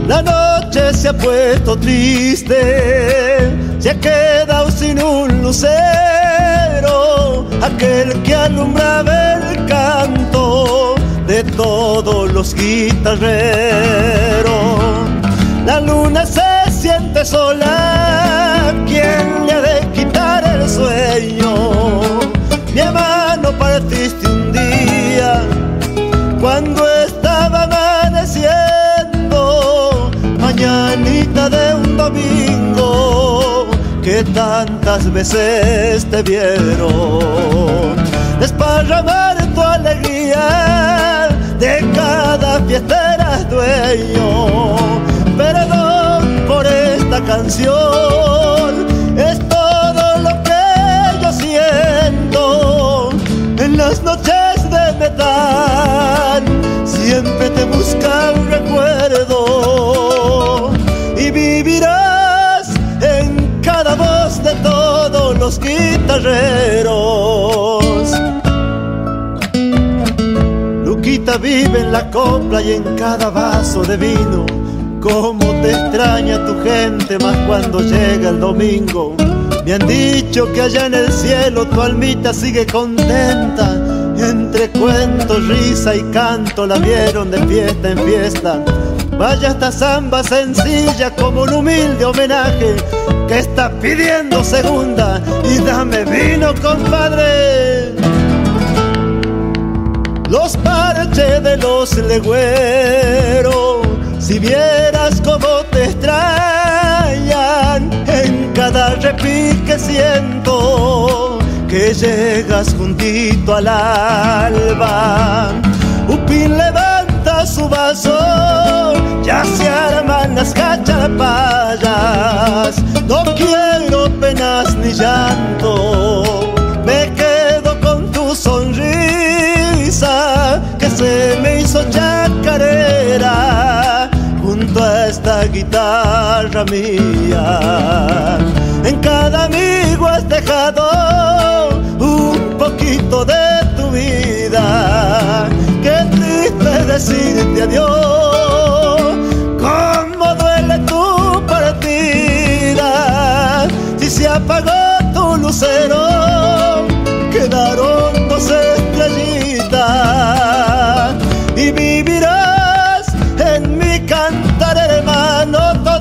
La noche se ha puesto triste, se ha quedado sin un lucero, aquel que alumbraba el canto de todos los guitarreros. La luna se siente sola, ¿quién le ha de quitar el sueño? Mi hermano, partiste un día cuando estaba amaneciendo, mañanita de un domingo que tantas veces te vieron desparramar tu alegría, de cada fiesta eras dueño. Perdón por esta canción, es todo lo que yo siento. En las noches de metal siempre te busca un recuerdo, y vivirás en cada voz de todos los guitarreros. Luquita vive en la copla y en cada vaso de vino. Cómo te extraña tu gente, más cuando llega el domingo. Me han dicho que allá en el cielo tu almita sigue contenta. Entre cuentos, risa y canto la vieron de fiesta en fiesta. Vaya esta samba sencilla como un humilde homenaje que está pidiendo segunda. Y dame vino, compadre. Los parches de los legüeros, si vieras cómo te extrañan, en cada repique siento que llegas juntito al alba. Upín levanta su vaso, ya se arman las cacharpayas. No quiero penas ni llanto, me quedo con tu sonrisa que se me hizo chacarera junto a esta guitarra mía. En cada amigo has dejado un poquito de tu vida. Qué triste decirte adiós, cómo duele tu partida. Si se apagó tu lucero, quedaron dos estrellitas, y vivirás en mi cantar, hermano.